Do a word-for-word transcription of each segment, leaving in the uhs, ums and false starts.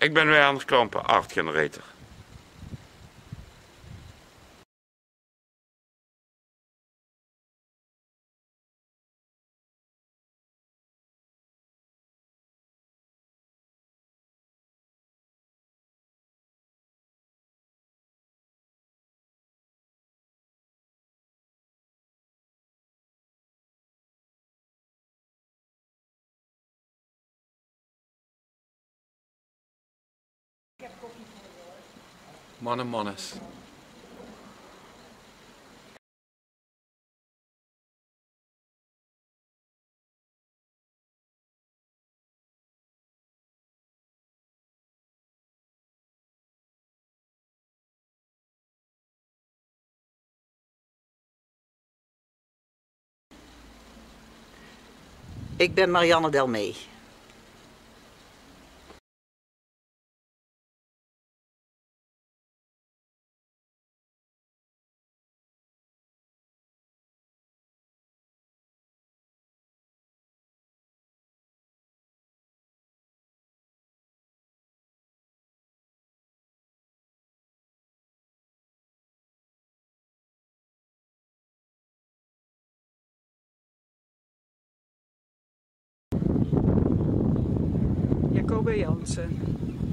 Ik ben Wijnands Klampen, art generator. Mannen mannes. Ik ben Marianne Delmee. Jacoba Jansen.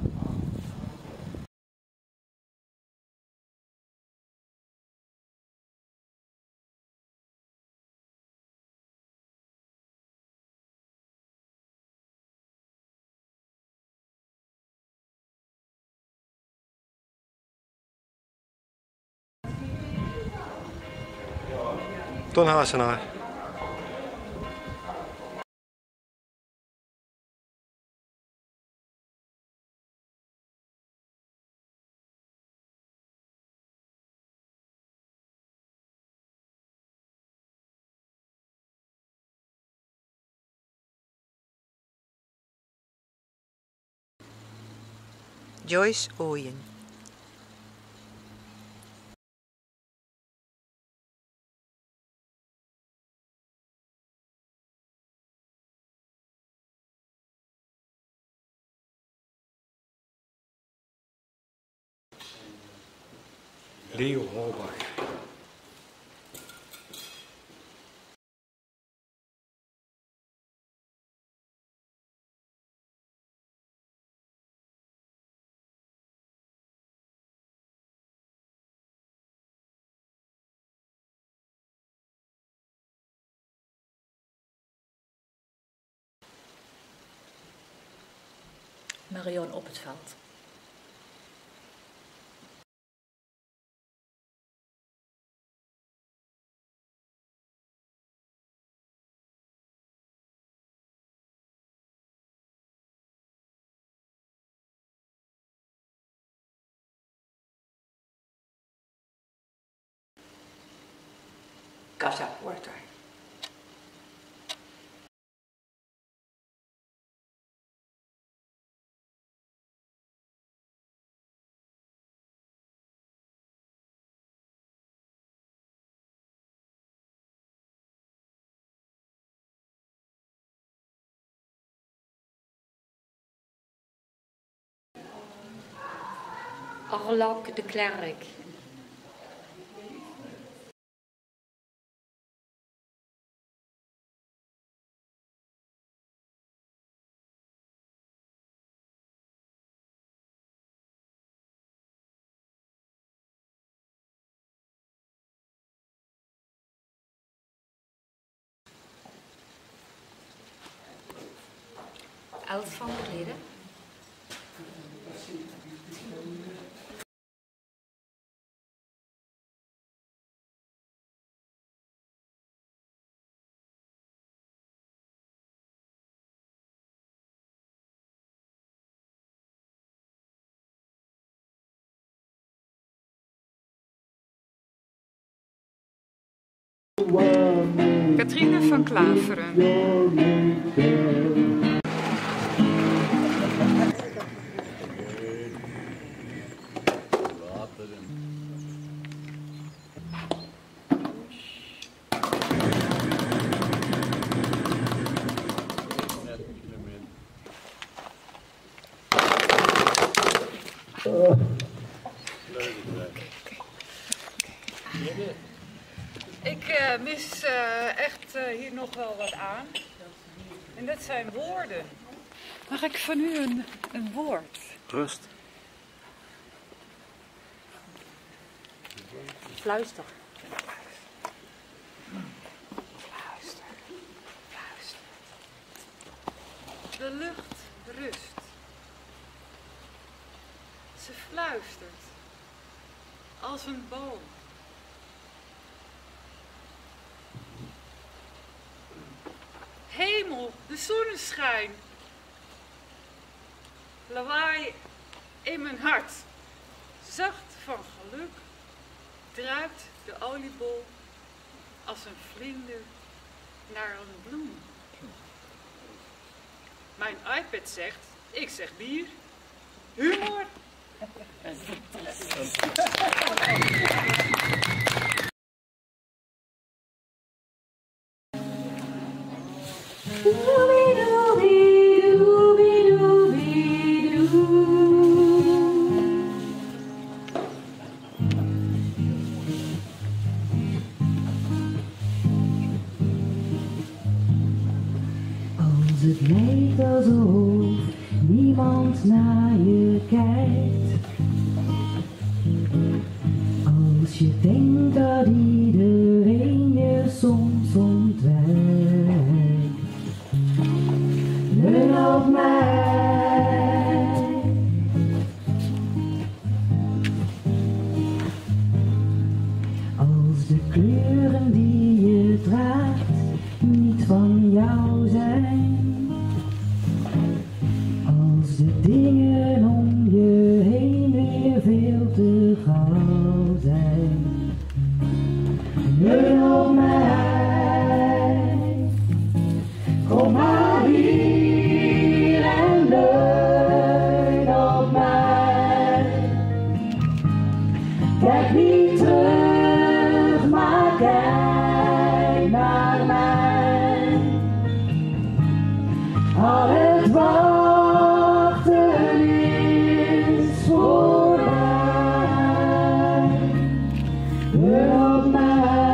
Ton Hazenaar. Joyce Ooyen. Leo Holbach. Marion Op het Veld. Casa Porter. Arlok de Klerk. Els van der Leden. Katrine van Klaveren. Ik uh, mis uh, echt uh, hier nog wel wat aan. En dat zijn woorden. Mag ik van u een, een woord? Rust. Fluister. Fluister. Fluister. De lucht rust. Ze fluistert. Als een boom. Hemel, de zonneschijn. Lawaai in mijn hart. Zacht van geluk druipt de oliebol als een vlinder naar een bloem. Mijn iPad zegt, ik zeg bier, humor. Als het lijkt alsof niemand naar je kijkt. Als je denkt dat iedereen je soms ontwijkt. Leun op mij. Als de kleuren die je draagt niet van jou zijn. Als de dingen om je heen weer veel te gauw zijn. Leun op mij. Kom maar hier en leun op mij. Kijk niet terug, maar kijk naar mij. Al het wachten is voorbij. Leun op mij.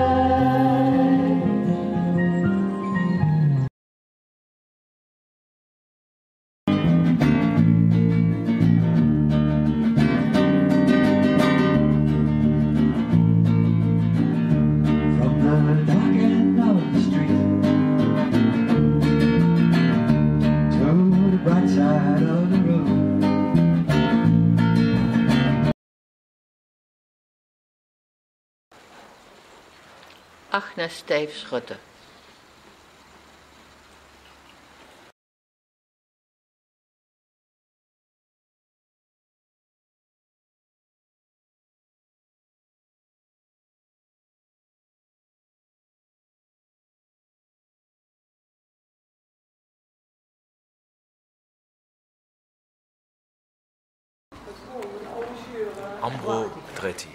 From the dark end of the street to the bright side of the road. Agnes Steef-Schutte. Ambro Tretti.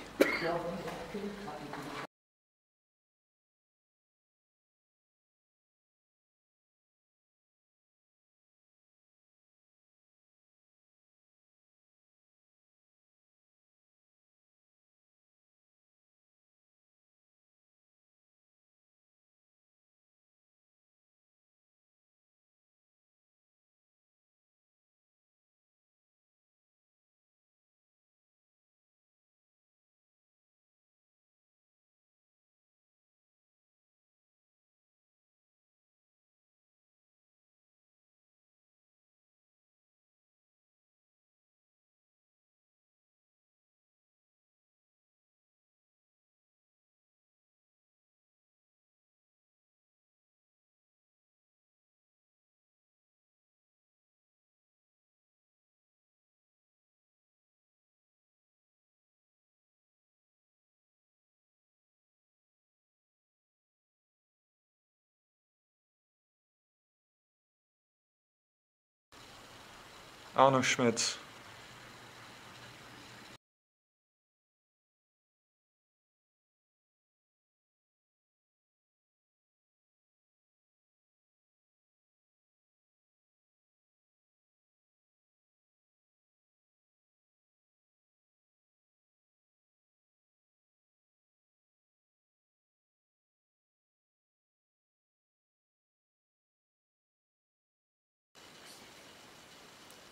Arno Schmidt.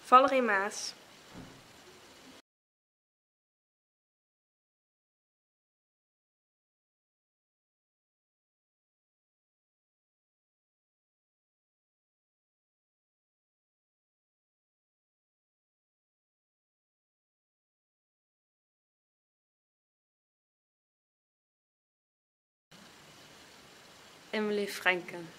Valerie Maas. Emily Franken.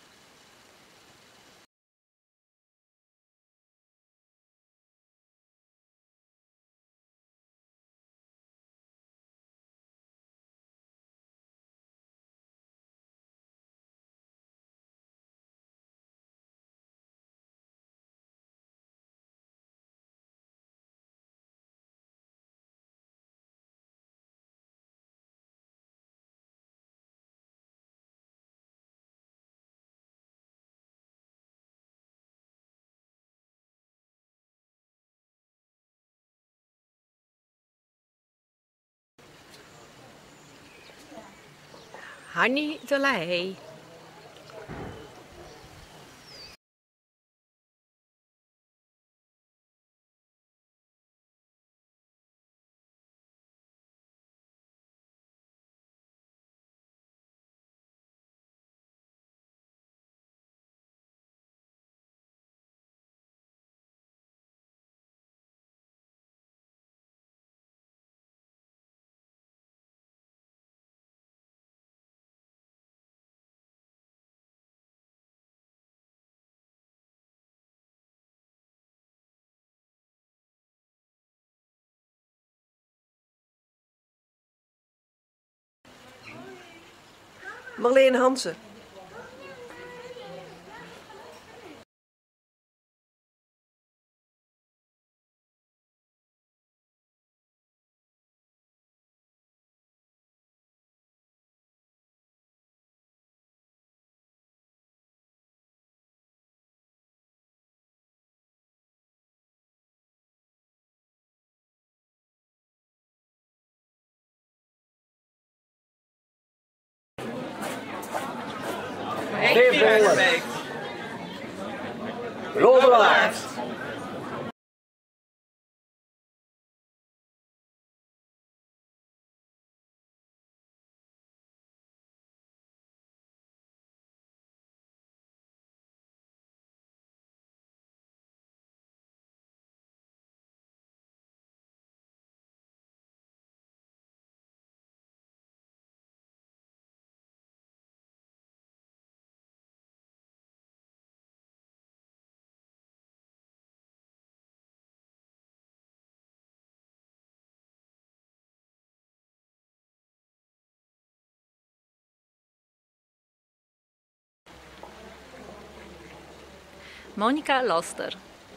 Hanny de Leij. Marleen Hansen. Geef Lodelaars. Monica Loster.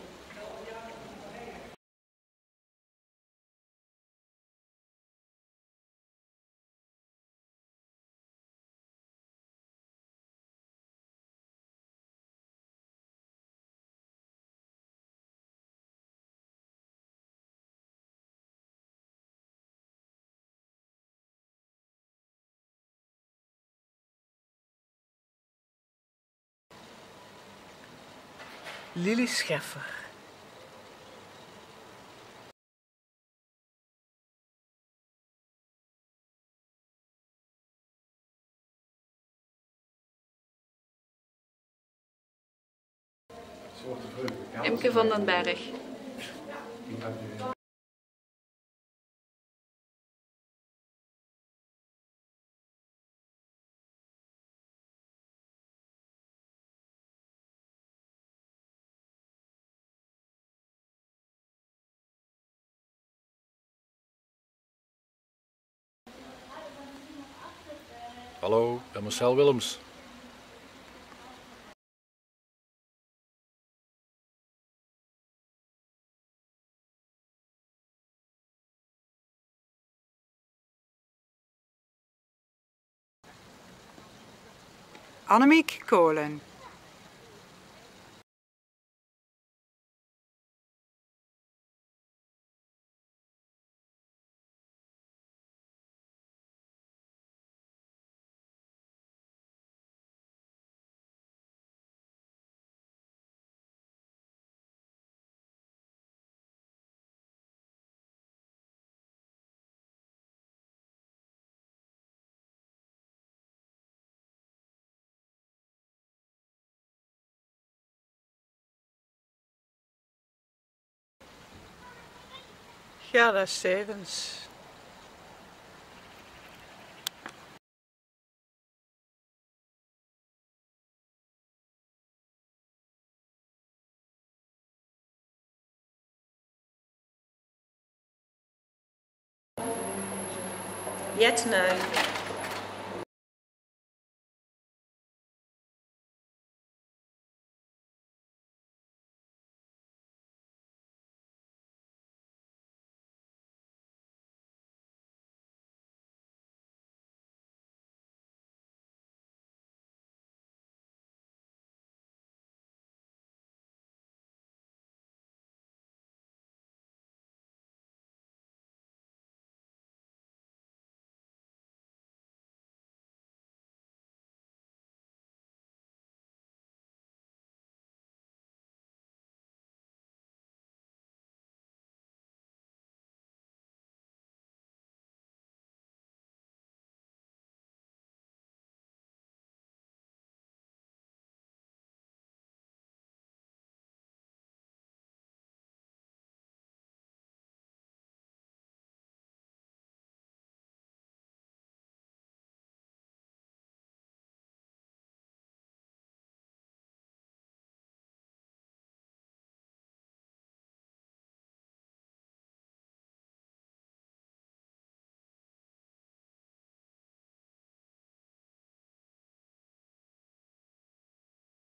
Lili Scheffer. Imke van den Berg. Hallo, ik ben Marcel Willems. Annemiek Kolen. Gerda Stevens. Jet Nui.